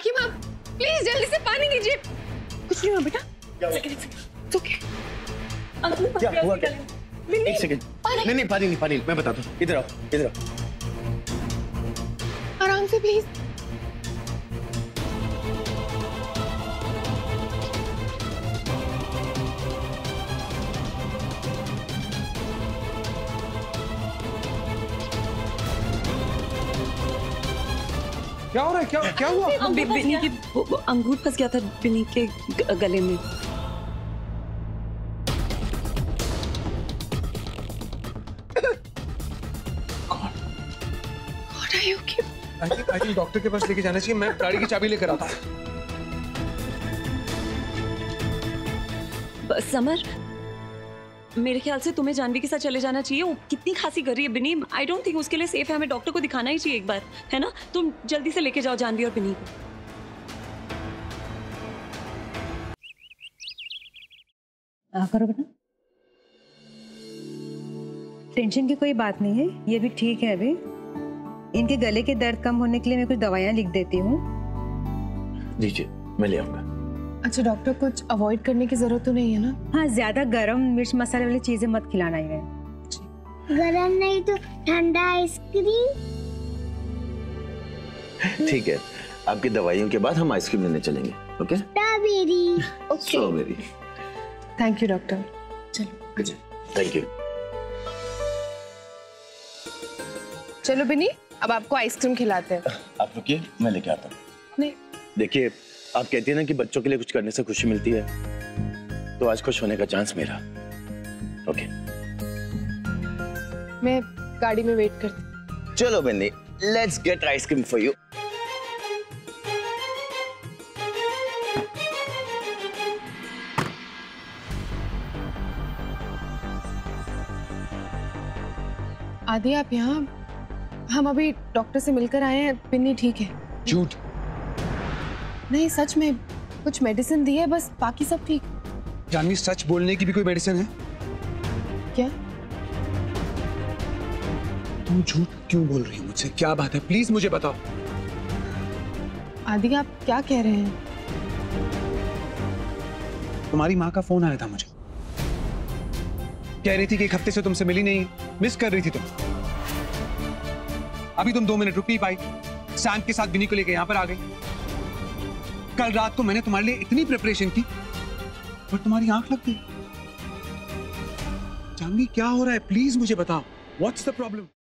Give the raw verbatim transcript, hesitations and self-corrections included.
हकीम आप प्लीज जल्दी से पानी दीजिए। कुछ नहीं हुआ बेटा। ओके क्या हुआ? क्या? एक सेकंड। नहीं नहीं पानी नहीं पानी मैं बताता हूँ। इधर आओ इधर आओ। आराम से प्लीज। क्या हो रहा है? क्या क्या हुआ? बिन्नी की अंगूर फंस गया था बिन्नी के गले में। I think I think doctor के पास लेके जाना चाहिए। मैं गाड़ी की चाबी लेकर आता हूँ। समर, मेरे ख्याल से तुम्हें जानवी के साथ चले जाना चाहिए। वो कितनी खांसी कर रही है बिन्नी। आई डोंट थिंक उसके लिए सेफ है। हमें डॉक्टर को दिखाना ही चाहिए एक बार, है ना? तुम जल्दी से लेके जाओ जानवी और बिन्नी को। आ करो बेटा। टेंशन की कोई बात नहीं है, ये भी ठीक है। अभी इनके गले के दर्द कम होने के लिए मैं कुछ दवाइयाँ लिख देती हूँ। दीजिए मैं ले आऊंगा। अच्छा डॉक्टर, कुछ अवॉइड करने की जरूरत तो नहीं है ना? हाँ, ज्यादा गरम मिर्च मसाले वाली चीजें मत खिलाना इन्हें। गरम नहीं तो ठंडा आइसक्रीम। ठीक है, आपकी दवाइयों के बाद हम आइसक्रीम लेने चलेंगे। Okay? Strawberry. Strawberry. Thank you doctor. चलो थैंक यू। चलो बिन्नी, अब आपको आइसक्रीम खिलाते हैं। आप रुकिए, मैं लेके आता हूँ। नहीं देखिए, आप कहती है ना कि बच्चों के लिए कुछ करने से खुशी मिलती है, तो आज खुश होने का चांस मेरा। ओके, मैं गाड़ी में वेट करती। चलो Banni, let's get ice cream for you. Adi आप यहाँ? हम अभी डॉक्टर से मिलकर आए हैं। बिन्नी ठीक है। झूठ। नहीं सच में, कुछ मेडिसिन दी है बस, बाकी सब ठीक। जानवी, सच बोलने की भी कोई मेडिसिन है क्या? तुम झूठ क्यों बोल रही हो मुझसे? क्या बात है? प्लीज मुझे बताओ। आदि आप क्या कह रहे हैं? तुम्हारी माँ का फोन आया था मुझे, कह रही थी कि एक हफ्ते से तुमसे मिली नहीं, मिस कर रही थी तुम। अभी तुम दो मिनट रुक नहीं पाई, सैम के साथ बिन्नी को लेकर यहां पर आ गई। कल रात को मैंने तुम्हारे लिए इतनी प्रिपरेशन की, पर तुम्हारी आंख लग गई। जानवी, क्या हो रहा है? प्लीज मुझे बताओ, व्हाट्स द प्रॉब्लम?